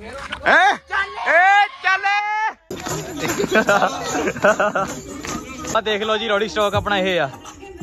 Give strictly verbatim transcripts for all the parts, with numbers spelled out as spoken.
देख लो जी रोडी स्टॉक अपना ये आ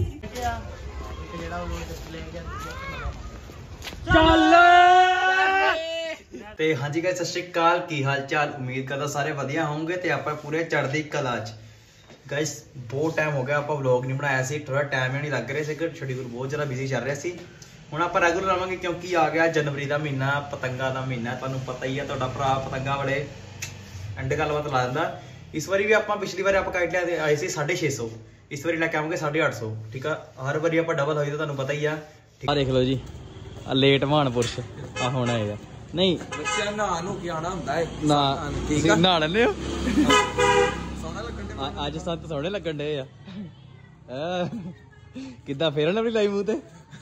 ते हाँ जी गाइस सत श्री अकाल की हाल चाल उम्मीद करता सारे वधिया होंगे ते आपां पूरे चढ़दी कला च गाइस बहुत टाइम हो गया आप व्लॉग नहीं बनाया सी थोड़ा टाइम ही नहीं लग रहा सी शेड्यूल बहुत ज़्यादा बिजी चल रहा सी हुण आपां रेगुलर रहांगे क्योंकि आ गया जनवरी का महीना पतंगा का महीना तुहानूं पता ही है तुहाडा भरा पतंगा बड़े एंड गलबात ला दिंदा इस बारी भी आपां पिछली बार आपां काइट लिया आए सी साढ़े छे सौ इस बारी लैके आवांगे साढ़े अठ सौ ठीक है हर बारी आपां डबल होई तो तुहानूं पता ही है देख लो जी लेट महान पुरुष आ होना है नहीं बच्चा नहा नू के आना हुंदा है ना ठीक है नहा लैंदे हो सोहना लगन दे आज सत सोहने लगन दे आ किद्दां फेरन अपनी लाई मूंह ते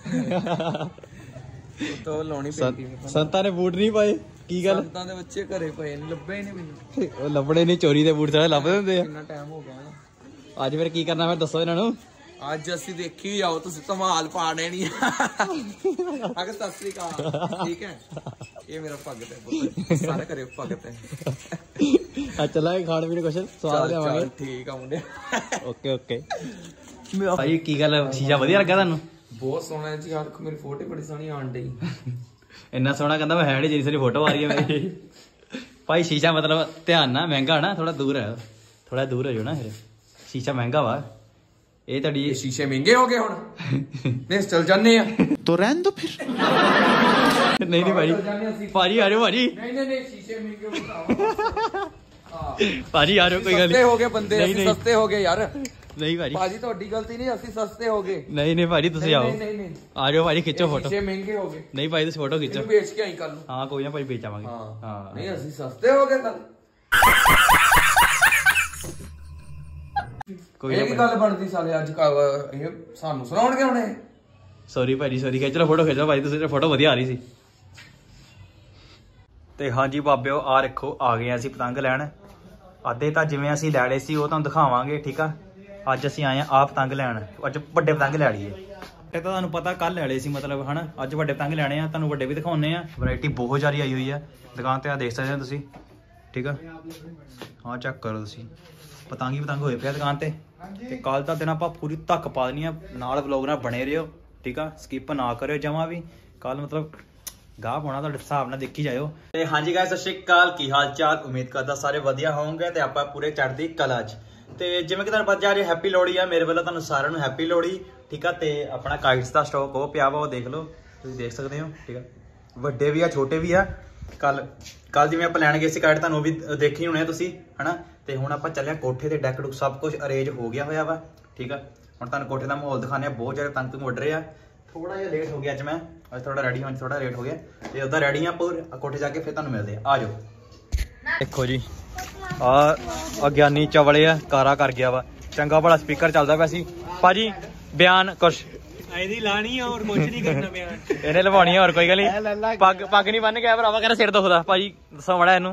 तो लाउणी पैंदी संतां ने बूट नहीं पाए की गल संतां दे बच्चे घरे पए ने लब्भे ही नहीं मैनूं ओ लभणे नहीं चोरी दे बूट सारे लभदे हुंदे आ कितना टाइम हो गया आज फिर की करना मैं दसो इन्हां नूं आज असी देखी जाओ तुसीं धमाल पाने नहीं अगर सत श्री अकाल ठीक है ये मेरा भगत है सारे घरे भगत है चला खाण पीने कुछ स्वाद लियावांगे ठीक है मुंडे ओके ओके भाई की गल शीशा वधिया लगा तुहानूं बहुत सोहना जी यार मेरी फोटो बड़ी सोहनी आण डई इन्ना सोहना कहंदा मैं है नहीं जिन्नी सोहनी फोटो आ रही है मेरी भाई शीशा मतलब ध्यान ना महंगा ना थोड़ा दूर है थोड़ा दूर हो जाओ ना फिर शीशा महंगा वा ये तड़ी शीशे महंगे हो गए हुण नहीं चल जाने तो रहन दो फिर नहीं नहीं भाजी भाजी आ रहे हो भाजी नहीं नहीं नहीं शीशे महंगे बताओ भाजी आ रहे हो कोई गल हो गए बंदे असि सस्ते हो गए यार नहीं भाजी भाजी ਤੁਹਾਡੀ ਗਲਤੀ ਨਹੀਂ ਅਸੀਂ ਸਸਤੇ ਹੋ ਗਏ नहीं नहीं भाजी ਤੁਸੀਂ आओ नहीं नहीं आ जाओ भाजी खिंचो फोटो शीशे महंगे हो गए नहीं भाई ਤੁਸੀਂ फोटो खिंचो बेच के आई कर लो हां कोई ना भाई बेच आवांगे हां नहीं ਅਸੀਂ सस्ते हो गए कल कोई एक गल बनदी साले आज ਇਹ ਸਾਨੂੰ ਸੁਣਾਉਣਗੇ ਹੁਣੇ ਸੌਰੀ ਭਾਜੀ ਸੌਰੀ ਖਿੱਚ ਲਓ ਫੋਟੋ ਖਿੱਚ ਲਓ ਭਾਜੀ ਤੁਸੀਂ ਫੋਟੋ ਵਧੀਆ ਆ ਰਹੀ ਸੀ ਤੇ ਹਾਂਜੀ ਬਾਬਿਓ ਆ ਰੱਖੋ ਆ ਗਏ ਅਸੀਂ ਪਤੰਗ ਲੈਣ ਅੱਧੇ ਤਾਂ ਜਿਵੇਂ ਅਸੀਂ ਲੈ ਲਏ ਸੀ ਉਹ ਤੁਹਾਨੂੰ ਦਿਖਾਵਾਂਗੇ ਠੀਕ ਆ ਅੱਜ ਅਸੀਂ ਆਏ ਆ ਆ ਪਤੰਗ ਲੈਣ ਅੱਜ ਵੱਡੇ ਪਤੰਗ ਲੈ ਲਈਏ ਇਹ ਤਾਂ ਤੁਹਾਨੂੰ ਪਤਾ ਕੱਲ ਲੈ ਲਏ ਸੀ ਮਤਲਬ ਹਨਾ ਅੱਜ ਵੱਡੇ ਪਤੰਗ ਲੈਣੇ ਆ ਤੁਹਾਨੂੰ ਵੱਡੇ ਵੀ ਦਿਖਾਉਣੇ ਆ ਵੈਰਾਈਟੀ ਬਹੁਤ ਜ਼ਿਆਦਾ ਆਈ ਹੋਈ ਆ ਦੁਕਾਨ ਤੇ ਆ ਦੇਖ ਸਕਦੇ ਹੋ ਤੁਸੀਂ ਠੀਕ ਆ ਹਾਂ ਚੈੱਕ ਕਰੋ ਤੁਸੀਂ पतंग ही पतंग होए पे दुकान ते ते कल का दिन आप पूरी धक पा देनी नाल व्लॉग नाल बने रहो ठीक है स्किप ना करो जमा भी कल मतलब गाह पाना तुहाडे हिसाब नाल देखी जाओ ते हाँ जी गाइस सत श्री अकाल की हाल चाल उम्मीद करदा सारे वधिया होवोगे ते आपां पूरे चढ़दी कला च ते जिवें कि तुहानूं पता आज हैप्पी लोहड़ी आ मेरे वालों तुहानूं सारिआं नूं हैप्पी लोहड़ी ठीक है ते अपना काइट्स दा स्टॉक हो पिया वा देख लो तुसीं देख सकदे हो ठीक है वड्डे भी आ छोटे भी आ कल कल जिवें आपां लैण गए सी काइट तुहानूं भी देखी होने तुसीं है ना ਤੇ ਹੁਣ ਆਪਾਂ ਚੱਲਿਆ ਕੋਠੇ ਤੇ ਡੈਕ ਡੁਕ ਸਭ ਕੁਝ ਅਰੇਂਜ ਹੋ ਗਿਆ ਹੋਇਆ ਵਾ ਠੀਕ ਆ ਹੁਣ ਤੁਹਾਨੂੰ ਕੋਠੇ ਦਾ ਮਾਹੌਲ ਦਿਖਾਣੇ ਆ ਬਹੁਤ ਜ਼ਿਆਦਾ ਤੰਗ ਤੰਗ ਉੱਡ ਰਹੇ ਆ ਥੋੜਾ ਜਿਹਾ ਲੇਟ ਹੋ ਗਿਆ ਅੱਜ ਮੈਂ ਅੱਜ ਥੋੜਾ ਰੈਡੀ ਹੋਣ ਥੋੜਾ ਲੇਟ ਹੋ ਗਿਆ ਤੇ ਉਦਾਂ ਰੈਡੀ ਆ ਪੂਰ ਕੋਠੇ ਜਾ ਕੇ ਫਿਰ ਤੁਹਾਨੂੰ ਮਿਲਦੇ ਆ ਆ ਜਾਓ ਦੇਖੋ ਜੀ ਆ ਅਗਿਆਨੀ ਚਵਲੇ ਆ ਕਾਰਾ ਕਰ ਗਿਆ ਵਾ ਚੰਗਾ ਬੜਾ ਸਪੀਕਰ ਚੱਲਦਾ ਪਿਆ ਸੀ ਭਾਜੀ ਬਿਆਨ ਕੁਛ ਇਹਦੀ ਲਾਣੀ ਹੋਰ ਕੁਝ ਨਹੀਂ ਕਰਨਾ ਬਿਆਨ ਇਹਨੇ ਲਵਾਉਣੀ ਹੋਰ ਕੋਈ ਗੱਲ ਨਹੀਂ ਪੱਗ ਪੱਗ ਨਹੀਂ ਬੰਨ ਗਿਆ ਭਰਾਵਾ ਕਹਿੰਦਾ ਸਿਰ ਦੁਖਦਾ ਭਾਜੀ ਦੱਸੋ ਮੜਾ ਇਹਨੂੰ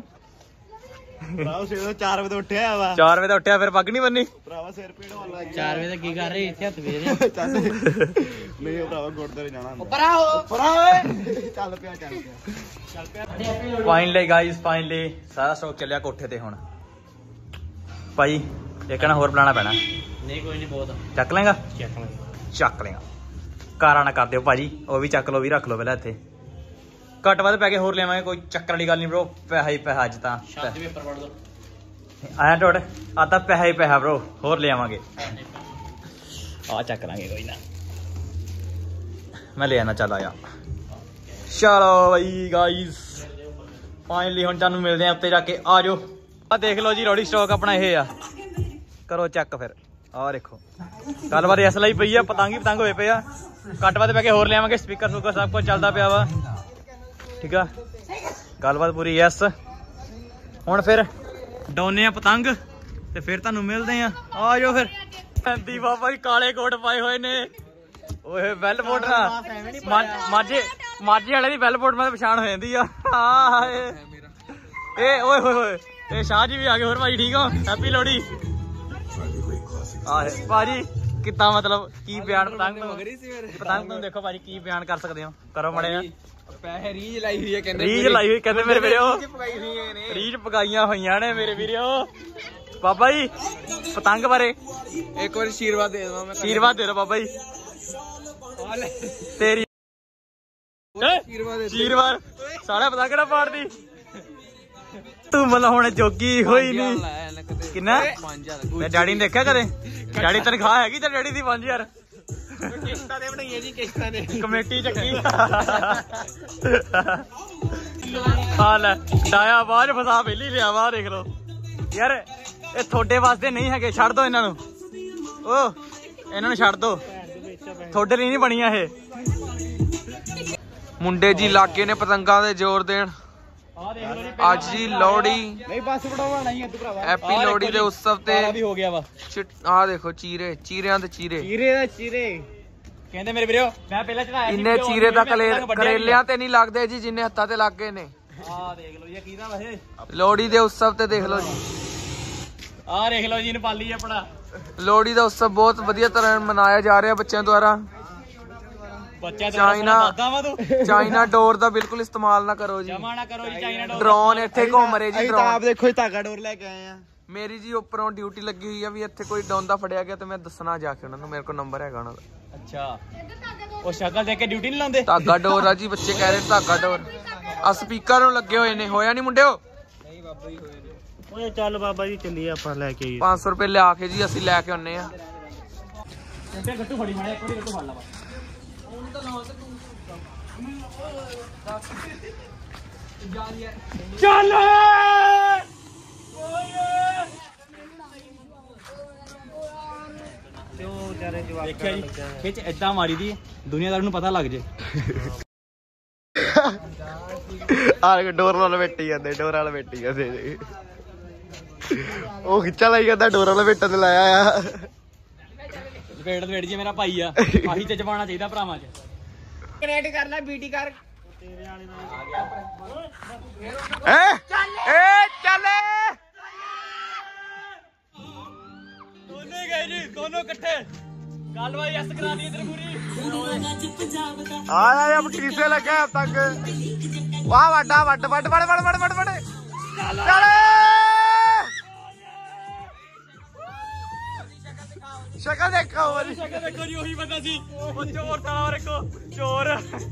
ਚਾਰ ਵਜੇ ਉੱਠਿਆ ਵਾ ਚਾਰ ਵਜੇ ਉੱਠਿਆ ਫਿਰ ਪੱਗ ਨਹੀਂ ਬੰਨੀ ਭਰਾਵਾ ਸਿਰ ਪੀੜ ਹੋਣ ਲੱਗ ਗਿਆ ਚਾਰ ਵਜੇ ਕੀ ਕਰ ਰਹੇ ਇੱਥੇ ਹੱਥ ਵੇਰੇ ਨਹੀਂ ਭਰਾਵਾ ਗੁਰਦੁਆਰੇ ਜਾਣਾ ਪਰਾ ਹੋ ਪਰਾ ਓਏ ਚੱਲ ਪਿਆ ਚੱਲ ਪਿਆ ਚੱਲ ਪਿਆ ਫਾਈਨਲੀ ਗਾਇਸ ਫਾਈਨਲੀ ਸਾਰਾ ਸਟਾਕ ਚੱਲਿਆ ਕੋਠੇ ਤੇ ਹੁਣ ਭਾਈ ਇੱਕ ਨਾ ਹੋਰ ਬਣਾਉਣਾ ਪੈਣਾ ਨਹੀਂ ਕੋਈ ਨਹੀਂ ਬਹੁਤ ਚੱਕ ਲੇਗਾ ਚੱਕ ਲੇਗਾ ਚੱਕ ਲੇਗਾ ਕਾਰਾਂ ਨਾ ਕਰ ਦਿਓ ਭਾਜੀ ਉਹ ਵੀ ਚੱਕ ਲਓ ਵੀ ਰੱਖ ਲਓ ਪਹਿਲਾਂ ਇੱਥੇ घट वध पैके होर लेवांगे कोई चक्कर वाली गल नहीं ब्रो पैसा ही पैसा अज तां आया टोट आता पैसा ही पैसा ब्रो होर ले आवांगे आ चेक करांगे कोई ना मैं ले आना चल आया चलो भाई गाइस फाइनली हुण तुहानूं मिलदे आ उत्ते जाके आ जाओ आ देख लो जी रोडी स्टॉक अपना ये आ करो चेक फिर आ देखो गलबात इस लई पई आ पतंग ही पतंग होए पे आ घट वध पैके होर ले आवांगे स्पीकर स्पीकर सब कुछ चलदा पिया वा ठीक है गलबात पूरी यस हुण फिर डौने पतंग ते फिर तुहानूं मिलदे आ आ जाओ फिर पैंती बाबा जी काले कोट पाए हुए ने ओए बैल बोट ना माझे माझे वाले दी बैल बोट मैं पछाण हो जांदी आ हाय ए ओए होए होए ए शाह जी भी आ गए होर भाई ठीक हो हैप्पी लोहड़ी आ भाजी कितना मतलब की बयान पतंग पतंग तुम देखो भाजी की बयान कर सकते हो करो मड़े ਪੈਸੇ ਰੀਜ ਲਾਈ ਹੋਈ ਹੈ ਕਹਿੰਦੇ ਰੀਜ ਲਾਈ ਹੋਈ ਕਹਿੰਦੇ ਮੇਰੇ ਵੀਰੋ ਰੀਜ ਪਕਾਈਆਂ ਹੋਈਆਂ ਨੇ ਮੇਰੇ ਵੀਰੋ ਬਾਬਾ ਜੀ ਪਤੰਗ ਬਾਰੇ ਇੱਕ ਵਾਰ ਆਸ਼ੀਰਵਾਦ ਦੇ ਦਵਾਂ ਮੈਂ ਆਸ਼ੀਰਵਾਦ ਦੇ ਦੋ ਬਾਬਾ ਜੀ ਤੇਰੀ ਆਸ਼ੀਰਵਾਦ ਸਾਰਾ ਪਤੰਗ ਨਾ ਪਾੜਦੀ ਤੂੰ ਮਤਲਬ ਹੁਣ ਜੋਗੀ ਹੋਈ ਨਹੀਂ ਕਿੰਨਾ ਮੈਂ ਡੈਡੀ ਨੇ ਦੇਖਿਆ ਕਦੇ ਡੈਡੀ ਤਨਖਾਹ ਹੈਗੀ ਤੇ ਡੈਡੀ ਦੀ ਪੰਜ ਹਜ਼ਾਰ ਕਿਸ਼ਤਾਂ ਤੇ ਬਣਾਈਆਂ ਜੀ ਕਿਸ਼ਤਾਂ ਦੇ ਕਮੇਟੀ ਚੱਕੀ ਹਾਂ ਲੈ ਡਾਇਆ ਬਾਹਰ ਫਸਾ ਪਹਿਲੀ ਲਿਆ ਬਾਹਰ ਦੇਖ ਲੋ ਯਾਰ ਇਹ ਤੁਹਾਡੇ ਵਾਸਤੇ ਨਹੀਂ ਹੈਗੇ ਛੱਡ ਦੋ ਇਹਨਾਂ ਨੂੰ ਓ ਇਹਨਾਂ ਨੂੰ ਛੱਡ ਦੋ ਤੁਹਾਡੇ ਲਈ ਨਹੀਂ ਬਣੀਆਂ ਇਹ ਮੁੰਡੇ ਜੀ ਇਲਾਕੇ ਨੇ ਪਤੰਗਾਂ ਦੇ ਜ਼ੋਰ ਦੇਣ ਅੱਜ ਜੀ ਲੋਹੜੀ ਨਹੀਂ ਬਸ ਬੜਾਵਾ ਨਹੀਂ ਹੈ ਤੂੰ ਭਰਾਵਾ ਹੈਪੀ ਲੋਹੜੀ ਦੇ ਉਤਸਵ ਤੇ ਵੀ ਹੋ ਗਿਆ ਵਾ ਆਹ ਦੇਖੋ ਚੀਰੇ ਚੀਰਿਆਂ ਦੇ ਚੀਰੇ ਚੀਰੇ ਦਾ ਚੀਰੇ ਕਹਿੰਦੇ ਮੇਰੇ ਵੀਰੋ ਮੈਂ ਪਹਿਲਾਂ ਚੜਾਇਆ ਇੰਨੇ ਚੀਰੇ ਤਾਂ ਕਰੇਲਿਆਂ ਤੇ ਨਹੀਂ ਲੱਗਦੇ ਜੀ ਜਿੰਨੇ ਹੱਥਾਂ ਤੇ ਲੱਗ ਗਏ ਨੇ ਆਹ ਦੇਖ ਲਓ ਇਹ ਕਿਹਦਾ ਵਾ ਇਹ ਲੋਹੜੀ ਦੇ ਉਤਸਵ ਤੇ ਦੇਖ ਲਓ ਜੀ ਆਹ ਦੇਖ ਲਓ ਜੀ ਨੇਪਾਲੀ ਆਪਣਾ ਲੋਹੜੀ ਦਾ ਉਤਸਵ ਬਹੁਤ ਵਧੀਆ ਤਰ੍ਹਾਂ ਮਨਾਇਆ ਜਾ ਰਿਹਾ ਬੱਚਿਆਂ ਦੁਆਰਾ ਬੱਚਾ ਚਾਈਨਾ ਚਾਈਨਾ ਡੋਰ ਦਾ ਬਿਲਕੁਲ ਇਸਤੇਮਾਲ ਨਾ ਕਰੋ ਜੀ ਜਮਾ ਨਾ ਕਰੋ ਜੀ ਚਾਈਨਾ ਡੋਰ ਡਰੋਨ ਇੱਥੇ ਘੁੰਮ ਰਹੇ ਜੀ ਡਰੋਨ ਆਪ ਦੇਖੋ ਧਾਗਾ ਡੋਰ ਲੈ ਕੇ ਆਏ ਆ ਮੇਰੀ ਜੀ ਉੱਪਰੋਂ ਡਿਊਟੀ ਲੱਗੀ ਹੋਈ ਆ ਵੀ ਇੱਥੇ ਕੋਈ ਡੋਂਦਾ ਫੜਿਆ ਗਿਆ ਤੇ ਮੈਂ ਦੱਸਣਾ ਜਾ ਕੇ ਉਹਨਾਂ ਨੂੰ ਮੇਰੇ ਕੋਲ ਨੰਬਰ ਹੈਗਾ ਉਹਨਾਂ ਦਾ ਅੱਛਾ ਉਹ ਸ਼ਕਲ ਦੇਖ ਕੇ ਡਿਊਟੀ ਨਹੀਂ ਲਾਉਂਦੇ ਧਾਗਾ ਡੋਰ ਆ ਜੀ ਬੱਚੇ ਕਹਿ ਰਹੇ ਧਾਗਾ ਡੋਰ ਆ ਸਪੀਕਰ ਨੂੰ ਲੱਗੇ ਹੋਏ ਨੇ ਹੋਇਆ ਨਹੀਂ ਮੁੰਡਿਓ ਨਹੀਂ ਬਾਬਾ ਜੀ ਹੋਏ ਨੇ ਓਏ ਚੱਲ ਬਾਬਾ ਜੀ ਚੱਲੀਏ ਆਪਾਂ ਲੈ ਕੇ ਆਈਏ ਪੰਜ ਸੌ ਰੁਪਏ ਲਿਆ ਕੇ ਜੀ ਅਸੀਂ ਲੈ ਕੇ ਆਉਨੇ ਆ ਤੇ ਗੱਟੂ ਫੜੀ ਮਾਰਿਆ ਇੱਕ ਵਾਰੀ ਗੱਟੂ ਫੜ ਲਾ ਚੱਲ ਦੇਖਿਆ ਜੀ ਖਿੱਚ ਏਦਾਂ ਮਾਰੀ ਦੀ ਦੁਨੀਆਦਾਰ ਨੂੰ ਪਤਾ ਲੱਗ ਜੇ ਆ ਡੋਰ ਨਾਲ ਵੇਟੀ ਜਾਂਦੇ ਡੋਰ ਨਾਲ ਵੇਟੀ ਜਾਂਦੇ ਉਹ ਖਿੱਚਾ ਲਾਈ ਜਾਂਦਾ ਡੋਰ ਨਾਲ ਵੇਟਣ ਤੇ ਲਾਇਆ ਆ ਲਪੇਟ ਲਪੇਟ ਜੀ ਮੇਰਾ ਭਾਈ ਆ ਆਹੀ ਤੇ ਜਵਾਣਾ ਚਾਹੀਦਾ ਭਰਾਵਾਂ ਚ ਕਨੈਕਟ ਕਰ ਲੈ ਬੀਟੀ ਕਰ ਏ ਏ ਚੱਲ ਦੋਨੇ ਗਏ ਜੀ ਦੋਨੋਂ ਇਕੱਠੇ ਗੱਲਬਾਤ ਯਸ ਕਰਾ ਦੀ ਇਧਰ ਪੂਰੀ ਆ ਜਾ ਟੀਸੇ ਲੱਗਾ ਤੱਕ ਵਾਹ ਵੱਡਾ ਵੱਡ ਵੱਡ ਵੱਡ ਵੱਡ ਵੱਡ ਵੱਡ ਵੱਡ ਚੱਲ ਸ਼ਕਲ ਦੇਖੋ ਵਾਲੀ ਸ਼ਕਲ ਦੇਖੋ ਜੀ ਉਹੀ ਬੰਦਾ ਸੀ ਉਹ ਚੋਰ ਤਾਂ ਰੱਖੋ ਚੋਰ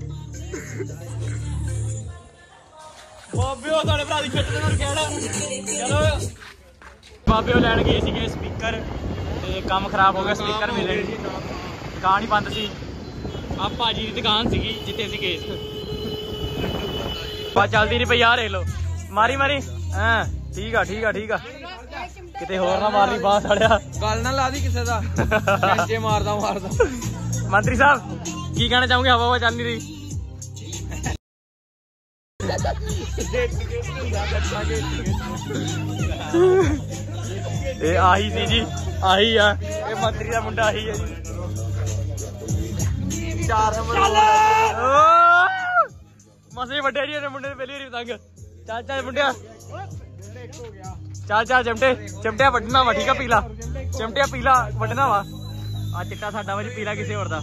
ਬਾਬਿਓ ਸਾਡੇ ਭਰਾ ਦੀ ਖੇਤ ਨਾਲ ਕਹਿਣਾ ਚਲੋ ਬਾਬਿਓ ਲੈਣ ਗਏ ਸੀਗੇ ਸਪੀਕਰ ਤੇ ਕੰਮ ਖਰਾਬ ਹੋ ਗਿਆ ਸਪੀਕਰ ਮਿਲੇ ਨਹੀਂ ਦੁਕਾਨ ਹੀ ਬੰਦ ਸੀ ਆ ਭਾਜੀ ਦੀ ਦੁਕਾਨ ਸੀਗੀ ਜਿੱਥੇ ਅਸੀਂ ਗਏ ਬਾ ਚੱਲਦੀ ਨਹੀਂ ਪਈ ਆ ਦੇਖ ਲੋ ਮਾਰੀ ਮਾਰੀ ਹਾਂ ਠੀਕ ਆ ਠੀਕ ਆ ਠੀਕ ਆ ਕਿਤੇ ਹੋਰ ਨਾ ਮਾਰ ਲਈ ਬਾਹ ਸਾੜਿਆ ਗੱਲ ਨਾ ਲਾ ਦੀ ਕਿਸੇ ਦਾ ਪੈਂਚੇ ਮਾਰਦਾ ਮਾਰਦਾ ਮੰਤਰੀ ਸਾਹਿਬ ਕੀ ਕਹਿਣਾ ਚਾਹੋਗੇ ਹਵਾ ਹਵਾ ਚੱਲ ਨਹੀਂ ਰਹੀ ਇਹ ਆਹੀ ਸੀ ਜੀ ਆਹੀ ਆ ਇਹ ਮੰਤਰੀ ਦਾ ਮੁੰਡਾ ਆਹੀ ਹੈ ਜੀ ਚਾਰ ਨੰਬਰ ਮਸੇ ਵੱਡੇ ਜੀ ਇਹਨੇ ਮੁੰਡੇ ਨੇ ਪਹਿਲੀ ਵਾਰੀ ਪਤੰਗ ਚੱਲ ਚੱਲ ਮੁੰਡਿਆ ਚੱਲ ਚੱਲ ਚਮਟੇ ਚਮਟਿਆ ਵੱਢਣਾ ਵਾ ਠੀਕ ਆ ਪੀਲਾ ਚਮਟਿਆ ਪੀਲਾ ਵੱਢਣਾ ਵਾ ਆ ਚਿੱਟਾ ਸਾਡਾ ਵਾ ਜੀ ਪੀਲਾ ਕਿਸੇ ਹੋਰ ਦਾ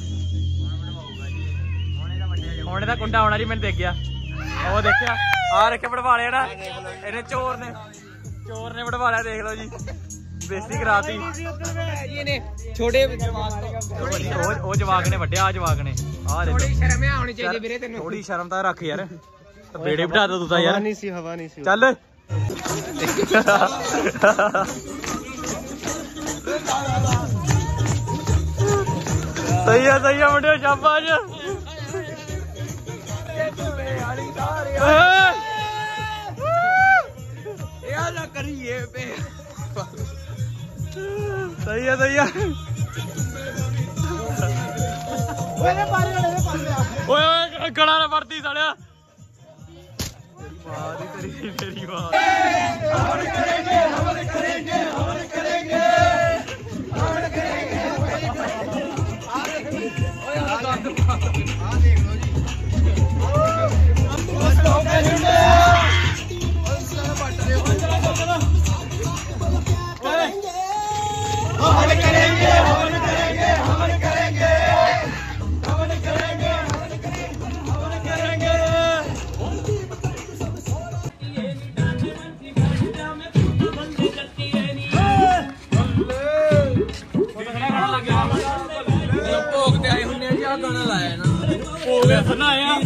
ਹੁਣ ਇਹਦਾ ਕੁੰਡਾ ਆਉਣਾ ਜੀ ਮੈਨੂੰ ਦੇਖ ਗਿਆ ਉਹ ਦੇਖਿਆ ਆ ਰੱਖਿਆ ਵੜਵਾ ਲਿਆ ਨਾ ਇਹਨੇ ਚੋਰ ਨੇ ਚੋਰ ਨੇ ਵੜਵਾ ਲਿਆ ਦੇਖ ਲਓ ਜੀ ਬੇਇੱਜ਼ਤੀ ਕਰਾਤੀ ਇਹਨੇ ਛੋਟੇ ਉਹ ਉਹ ਜਵਾਕ ਨੇ ਵੱਡਿਆ ਆ ਜਵਾਕ ਨੇ ਆ ਦੇਖੋ ਥੋੜੀ ਸ਼ਰਮ ਆਉਣੀ ਚਾਹੀਦੀ ਵੀਰੇ ਤੈਨੂੰ ਥੋੜੀ ਸ਼ਰਮ ਤਾਂ ਰੱਖ ਯਾਰ ਬੇੜੇ ਬਿਠਾ ਦੋ ਤੂੰ ਤਾਂ ਯਾਰ ਨਹੀਂ ਸੀ ਹਵਾ ਨਹੀਂ ਸੀ ਚੱਲ ਸਹੀ ਆ ਸਹੀ ਆ ਮੁੰਡਿਓ ਸ਼ਾਬਾਸ਼ ਇਹ ਆ ਜਾ ਕਰੀਏ ਪੇ ਸਹੀ ਆ ਸਹੀ ਆ ਓਏ ਓਏ ਗੜਾ ਨਾ ਵਰਤੀ ਸਾਲਿਆ ਵਾਹ ਦੀ ਤੇਰੀ ਤੇਰੀ ਵਾਹ ਹਮਨ ਕरेंगे हवन करेंगे हवन करेंगे हवन करेंगे ਓਏ ਆ ਦੇਖ ਲਓ ਜੀ ਬਸ ਹੋ ਗਏ ਹਿੰਦੇ ਉਸ ਤਰ੍ਹਾਂ ਪੱਟ ਰਹੇ ਹੋ हवन करेंगे हवन करेंगे हवन करेंगे हवन करेंगे हवन करेंगे हवन करेंगे ਵੇਖਣ ਆਏ ਆ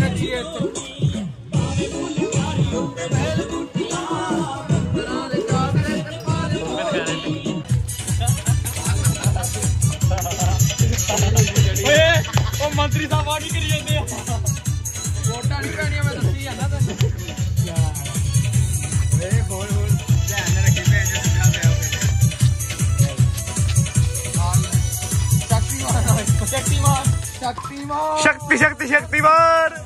ਓਏ ਉਹ ਮੰਤਰੀ ਸਾਹਿਬ ਆ ਕੀ ਕਰੀ ਜਾਂਦੇ ਆ ਵੋਟਾਂ ਨਹੀਂ ਪੈਣੀਆਂ ਮੈਂ ਦੱਸੀ ਜਾਂਦਾ ਤੈਨੂੰ ਓਏ ਬੋਲ ਬੋਲ ਧਿਆਨ ਨਾਲ ਰੱਖੀ ਭੈਣ ਜੋ ਸਿੱਧਾ ਪਿਆ ਹੋਵੇ ਸ਼ਕਤੀਮਾਨ ਸ਼ਕਤੀਮਾਨ ਸ਼ਕਤੀ ਸ਼ਕਤੀ ਸ਼ਕਤੀਮਾਨ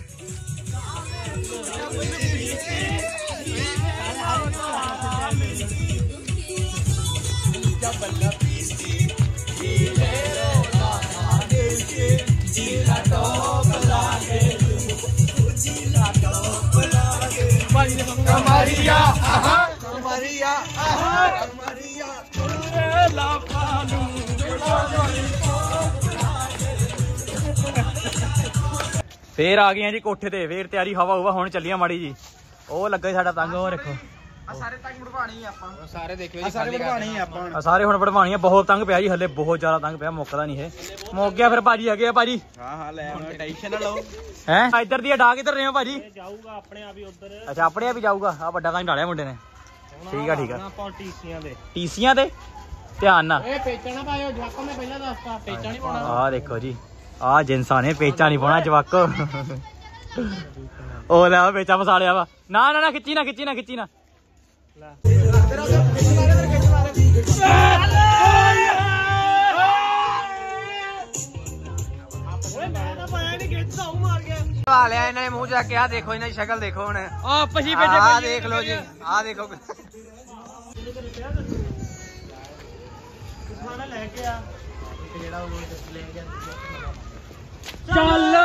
Maria, aha, Maria, aha, Maria, la palu. ਫੇਰ ਆ ਗਏ ਆ ਜੀ ਕੋਠੇ ਤੇ ਫੇਰ ਤਿਆਰੀ ਹਵਾ ਹੁਵਾ ਹੁਣ ਚੱਲੀਆਂ ਮਾੜੀ ਜੀ ਉਹ ਲੱਗਾ ਹੀ ਸਾਡਾ ਤੰਗ ਉਹ ਰੱਖੋ ਆ ਸਾਰੇ ਤੱਕ ਵੜਵਾਣੀ ਆਪਾਂ ਸਾਰੇ ਦੇਖਿਓ ਜੀ ਸਾਰੇ ਵੜਵਾਣੀ ਆਪਾਂ ਆ ਸਾਰੇ ਹੁਣ ਵੜਵਾਣੀ ਆ ਬਹੁਤ ਤੰਗ ਪਿਆ ਜੀ ਹੱਲੇ ਬਹੁਤ ਜ਼ਿਆਦਾ ਤੰਗ ਪਿਆ ਮੁੱਕਦਾ ਨਹੀਂ ਇਹ ਮੁੱਕ ਗਿਆ ਫਿਰ ਭਾਜੀ ਹੈਗੇ ਆ ਭਾਜੀ ਹਾਂ ਹਾਂ ਲੈ ਆਉਣਾ ਟੈਨਸ਼ਨ ਨਾ ਲਓ ਹੈ ਇੱਧਰ ਦੀ ਡਾ ਕਿੱਧਰ ਰਹੇ ਹੋ ਭਾਜੀ ਜਾਊਗਾ ਆਪਣੇ ਆਪ ਹੀ ਉਧਰ ਅੱਛਾ ਆਪਣੇ ਆਪ ਹੀ ਜਾਊਗਾ ਆ ਵੱਡਾ ਤਾਂ ਢਾਲਿਆ ਮੁੰਡੇ ਨੇ ਠੀਕ ਆ ਠੀਕ ਆ ਆਪਾਂ ਟੀਸੀਆਂ ਦੇ ਟੀਸੀਆਂ ਤੇ ਧਿਆਨ ਨਾਲ ਇਹ ਪੇਚਣਾ ਪਾਇਓ ਜਵਾਕੋ ਮੈਂ ਪਹਿਲਾਂ ਦੱਸਤਾ ਪੇਚਾ ਨਹੀਂ ਪਾਉਣਾ ਆ ਦੇਖੋ ਜੀ ਆ ਜਿੰਸਾਂ ਨੇ ਪੇਚਾ ਨਹੀਂ ਪਾਉਣਾ ਜਵਾਕੋ ਉਹ ਲੈ ਪੇਚਾ ਮਸਾਲਿਆ ਵਾ ਨਾ ਨਾ ਨਾ ਖਿੱਚੀ ਨਾ ਖਿੱਚੀ ਨਾ ਖਿੱਚੀ ਨਾ ਆ ਲਿਆ ਇਹਨਾਂ ਨੇ ਮੂੰਹ ਜਾ ਕੇ ਆ ਦੇਖੋ ਇਹਨਾਂ ਦੀ ਸ਼ਕਲ ਦੇਖੋ ਹੁਣ ਆ ਪਛੀ ਬੈਠੇ ਆ ਦੇਖ ਲਓ ਜੀ ਆ ਦੇਖੋ ਖਾਣਾ ਲੈ ਕੇ ਆ ਜਿਹੜਾ ਉਹ ਲੈ ਗਿਆ ਚੱਲ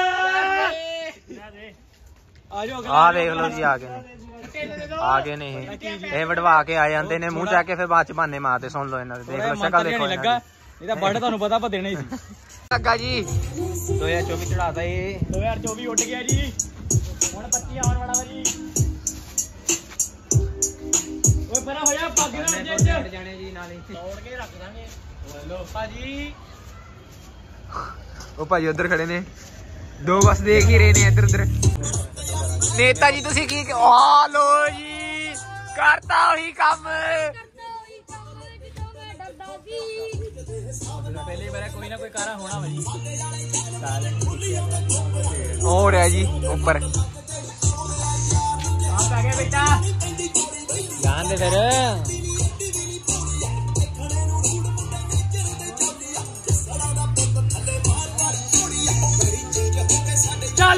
ਆ ਦੇਖ ਲਓ ਜੀ ਆ ਗਏ ਨੇ ਆ ਗਏ ਨੇ ਇਹ ਇਹ ਵਡਵਾ ਕੇ ਆ ਜਾਂਦੇ ਨੇ ਮੂੰਹ ਚੱਕ ਕੇ ਫਿਰ ਬਾਅਦ ਚ ਬਹਾਨੇ ਮਾਰਦੇ ਸੁਣ ਲਓ ਇਹਨਾਂ ਦੇ ਦੇਖ ਲਓ ਸ਼ਕਲ ਦੇਖੋ ਲੱਗਾ ਇਹ ਤਾਂ ਬੜ ਤੁਹਾਨੂੰ ਪਤਾ ਆਪਾਂ ਦੇਣਾ ਹੀ ਸੀ ਲੱਗਾ ਜੀ ਦੋ ਹਜ਼ਾਰ ਚੌਵੀ ਚੜਾਤਾ ਇਹ ਦੋ ਹਜ਼ਾਰ ਚੌਵੀ ਉੱਡ ਗਿਆ ਜੀ ਹੁਣ ਪੱਚੀ ਆਉਣ ਵਾਲਾ ਵਾ ਜੀ ਓਏ ਪਰਾ ਹੋਇਆ ਪੱਗ ਨਾ ਅੱਜ ਜਾਣੇ ਜੀ ਨਾਲੇ ਤੋੜ ਕੇ ਰੱਖ ਦਾਂਗੇ ਲੋ ਭਾਜੀ ਉਹ ਭਾਜੀ ਉਧਰ ਖੜੇ ਨੇ ਦੋ ਬਸ ਦੇਖ ਹੀ ਰਹੇ ਨੇ ਇੱਧਰ ਉੱਧਰ ਨੇਤਾ ਜੀ ਤੁਸੀਂ ਕੀ ਆ ਲੋ ਜੀ ਕਰਤਾ ਉਹੀ ਕੰਮ ਪਹਿਲੇ ਵਾਰ ਕੋਈ ਨਾ ਕੋਈ ਕਾਰਾ ਹੋਣਾ ਵਾ ਜੀ ਹੋ ਰਿਹਾ ਜੀ ਉੱਪਰ ਆਪ ਆ ਗਿਆ ਬੇਟਾ ਜਾਣ ਦੇ ਫਿਰ ਚੱਲ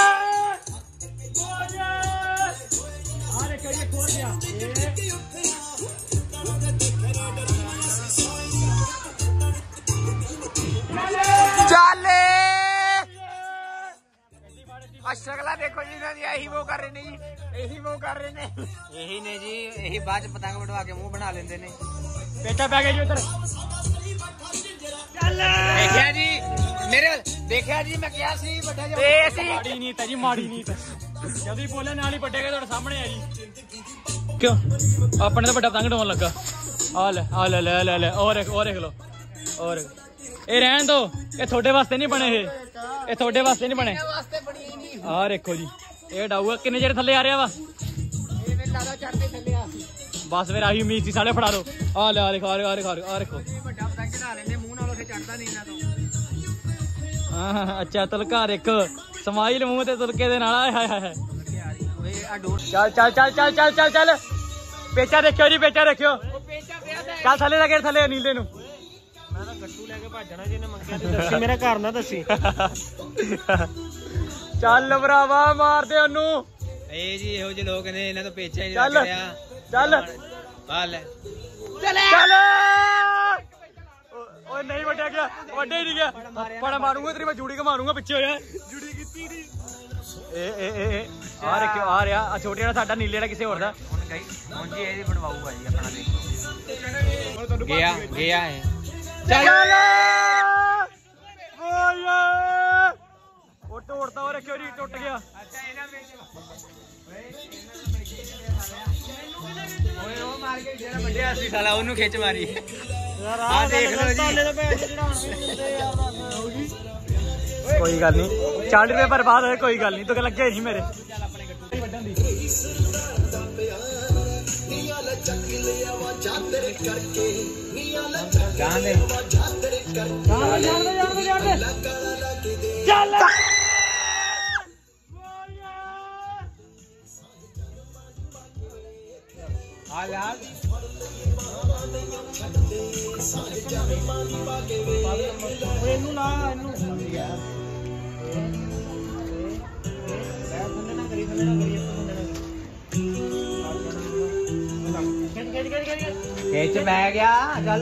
ਆਰੇ ਕਰੀਏ ਖੋਲ ਗਿਆ ਚੱਲ ਆ ਸ਼ਕਲਾਂ ਦੇਖੋ ਜੀ ਇਹਨਾਂ ਦੀ ਇਹੀ ਉਹ ਕਰ ਰਹੇ ਨੇ ਜੀ ਇਹੀ ਉਹ ਕਰ ਰਹੇ ਨੇ ਇਹੀ ਨੇ ਜੀ ਇਹੀ ਬਾਅਦ ਚ ਪਤੰਗ ਵਡਵਾ ਕੇ ਮੂੰਹ ਬਣਾ ਲੈਂਦੇ ਨੇ ਬੇਟਾ ਪੈ ਗਿਆ ਜੀ ਉਧਰ ਚੱਲ ਦੇਖਿਆ ਜੀ ਮੇਰੇ ਦੇਖਿਆ ਜੀ ਮੈਂ ਕਿਹਾ ਸੀ ਵੱਡਾ ਜਿਹਾ ਮਾੜੀ ਨੀਤ ਹੈ ਜੀ ਮਾੜੀ ਨੀਤ ਜਦੋਂ ਹੀ ਬੋਲਿਆ ਨਾਲ ਹੀ ਵੱਡੇਗਾ ਤੁਹਾਡੇ ਸਾਹਮਣੇ ਆ ਜੀ ਕਿਉਂ ਆਪਣੇ ਤਾਂ ਵੱਡਾ ਪਤੰਗ ਡਾਉਣ ਲੱਗਾ ਆ ਲੈ ਆ ਲੈ ਲੈ ਲੈ ਲੈ ਔਰ ਇੱਕ ਔਰ ਇੱਕ ਲੋ ਔਰ ਇਹ ਰਹਿਣ ਦੋ ਇਹ ਤੁਹਾਡੇ ਵਾਸਤੇ ਨਹੀਂ ਬਣੇ ਇਹ ਇਹ ਤੁਹਾਡੇ ਵਾਸਤੇ ਨਹੀਂ ਬਣੇ ਆ ਦੇਖੋ ਜੀ ਇਹ ਡਾਊਗਾ ਕਿੰਨੇ ਜਿਹੜੇ ਥੱਲੇ ਆ ਰਿਹਾ ਵਾ ਬਸ ਫਿਰ ਆਹੀ ਉਮੀਦ ਸੀ ਸਾਲੇ ਫੜਾ ਦੋ ਆ ਲੈ ਆ ਦੇਖੋ ਆ ਦੇਖੋ ਆ ਦੇਖੋ ਵੱਡਾ ਪਤੰਗ ਚੜਾ ਲੈਂਦੇ ਮੂੰਹ ਨਾਲ ਉੱਥੇ ਚੜਦਾ ਨਹੀਂ ਇਹਨਾਂ ਤੋਂ ਹਾਂ ਅੱਛਾ ਤਲਕਾ ਦੇਖ ਸਮਾਈਲ ਮੂੰਹ ਤੇ ਤੁਲਕੇ ਦੇ ਨਾਲ ਆਏ ਹਾਏ ਹਾਏ ਓਏ ਆ ਡੋਰ ਚੱਲ ਚੱਲ ਚੱਲ ਚੱਲ ਚੱਲ ਚੱਲ ਚੱਲ ਪੇਚਾ ਦੇਖਿਓ ਜੀ ਪੇਚਾ ਦੇਖਿਓ ਚੱਲ ਥੱਲੇ ਲੱਗੇ ਥੱਲੇ ਨੀਲੇ ਨੂੰ ਮੈਂ ਤਾਂ ਗੱਟੂ ਲੈ ਕੇ ਭੱਜਣਾ ਜਿਹਨੇ ਮੰਗਿਆ ਤੇ ਦੱਸੀ ਮੇਰਾ ਘਰ ਨਾ ਦੱਸੀ ਚੱਲ ਭਰਾਵਾ ਮਾਰਦੇ ਉਹਨੂੰ ਇਹ ਜੀ ਇਹੋ ਜਿਹੇ ਲੋਕ ਨੇ ਇਹਨਾਂ ਤੋਂ ਪੇਚਾ ਹੀ ਚੱਲ ਚੱਲ ਆ ਲੈ ਚੱਲ ਓਏ ਨਹੀਂ ਵੱਡਿਆ ਗਿਆ ਵੱਡੇ ਹੀ ਨਹੀਂ ਗਿਆ ਪੜਾ ਮਾਰੂੰਗਾ ਤੇਰੀ ਮੈਂ ਜੂੜੀ ਕੇ ਮਾਰੂੰਗਾ ਪਿੱਛੇ ਹੋ ਜਾ ਜੂੜੀ ਕੀਤੀ ਨਹੀਂ ਇਹ ਇਹ ਇਹ ਆ ਰੱਖਿਓ ਆ ਰਿਹਾ ਆ ਛੋਟੇ ਵਾਲਾ ਸਾਡਾ ਨੀਲੇ ਵਾਲਾ ਕਿਸੇ ਹੋਰ ਦਾ ਹੁਣ ਗਈ ਹੁਣ ਜੀ ਇਹਦੀ ਬਣਵਾਊਗਾ ਜੀ ਆਪਣਾ ਦੇਖੋ ਗਿਆ ਗਿਆ ਹੈ ਚੱਲ ਓਏ ਉਹ ਟੋੜਦਾ ਉਹ ਰੱਖਿਓ ਜੀ ਟੁੱਟ ਗਿਆ ਅੱਛਾ ਇਹਨਾਂ ਵਿੱਚ ਓਏ ਉਹ ਮਾਰ ਕੇ ਜਿਹੜਾ ਵੱਡਿਆ ਸੀ ਸਾਲਾ ਉਹਨੂੰ ਖਿੱਚ ਮਾਰੀ ਯਾਰ ਆ ਦੇਖ ਲਓ ਜੀ कोई गल नहीं चाली रुपये बर्बाद होए कोई गल नहीं तो लगे नहीं मेरे खिच बह गया चल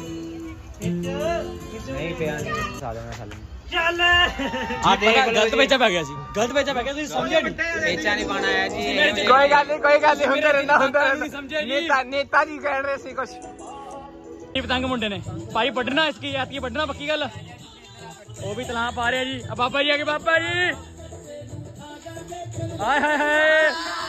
नहीं पिया गलत बेचा पै गया गलत बेचा पै गया समझे बेचा नहीं पाना है जी कोई गल नहीं कोई गल नहीं हुंदा रहंदा हुंदा रहंदा नेता नेता जी कह रहे सी कुछ पतंग मुंडे ने भाई बढ़ना इसकी ऐतकी बढ़ना पक्की गल वो भी तलाह पा रहे जी अब बाबा जी आगे बाबा जी हाय हाय हाय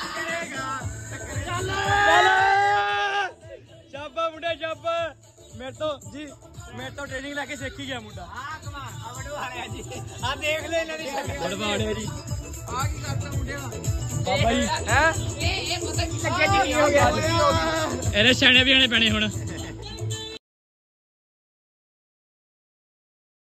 शाबा मुंडे शाबा मेरे तो जी मेरे तो ट्रेनिंग लेके सीख ही गया मुंडा आ देख ले इन्हां दी बड़वाड़े जी आ की करता मुंडे बाबा जी हैं ए ए पता की लगे जी हो गया ਇਹਨੇ ਸਿਆਣੇ ਵੀ ਆਣੇ ਪੈਣੇ ਹੁਣ